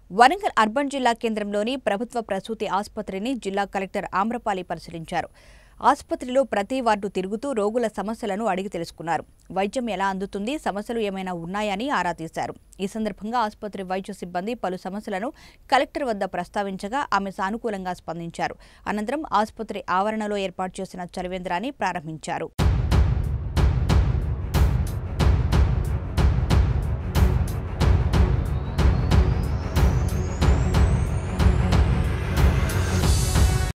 Warangal urban జిల్లా కేంద్రంలోని ప్రభుత్వ ప్రసూతి ఆసుపత్రిని జిల్లా కలెక్టర్ ఆమ్రపాలి పరిశీలించారు. ఆసుపత్రిలో ప్రతి వార్డు తిరుగుతూ రోగుల సమస్యలను అడిగి తెలుసుకున్నారు. వైద్యం ఎలా అందుతుంది, సమస్యలు ఏమైనా ఉన్నాయని ఆరా తీశారు. ఈ సందర్భంగా ఆసుపత్రి వైద్య సిబ్బంది పలు సమస్యలను కలెక్టర్ వద్ద ప్రస్తావించగా ఆమె సానుకూలంగా స్పందించారు. అనంతరం ఆసుపత్రి ఆవరణలో ఏర్పాటు చేసిన చలివేంద్రాన్ని ప్రారంభించారు.